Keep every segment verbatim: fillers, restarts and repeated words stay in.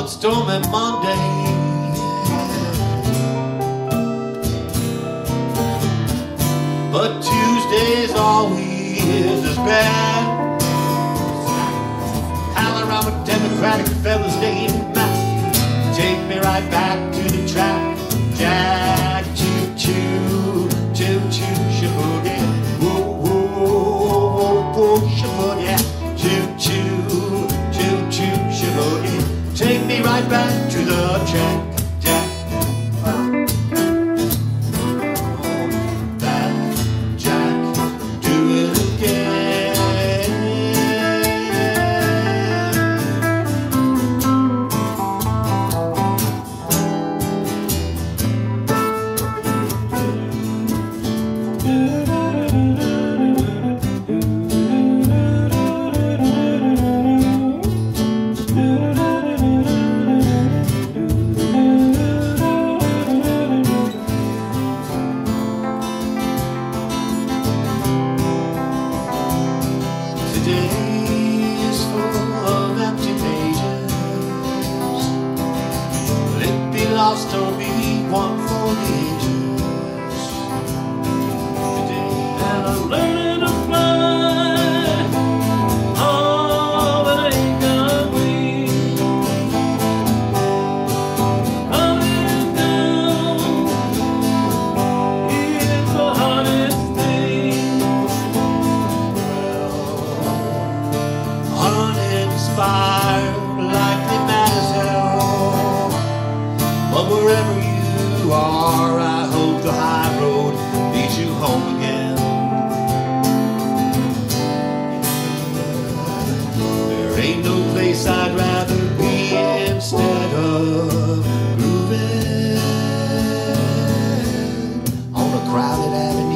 a stormy Monday. But Tuesday's always as bad. Alabama Democratic fellas named Matt take me right back to the track. Jack, choo choo, choo choo, shaboogie. Whoa, whoa, whoa, whoa, shaboogie. Choo choo, choo choo, shaboogie. Take me right back to the track. Jack, back, Jack, do it again. Days full of empty pages. Will it be lost or be one for the ages? Today, and I'm learning to fly. Oh, but I ain't got wings. Coming down is the hardest thing. Uninspired, likely mad as hell. But wherever you are, I hope the high road leads you home again. There ain't no place I'd rather be instead of grooving on a crowded avenue.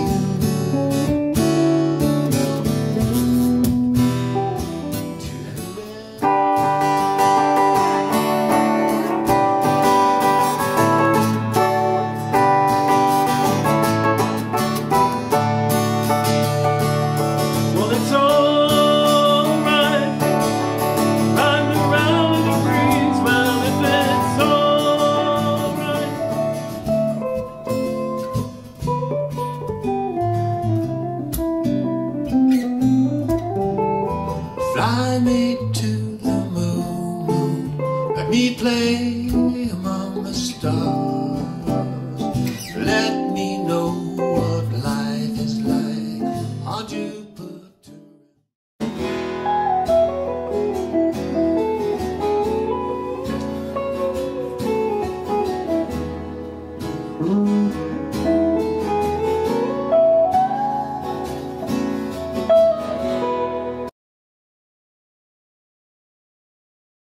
Fly me to the moon, let me play among the stars.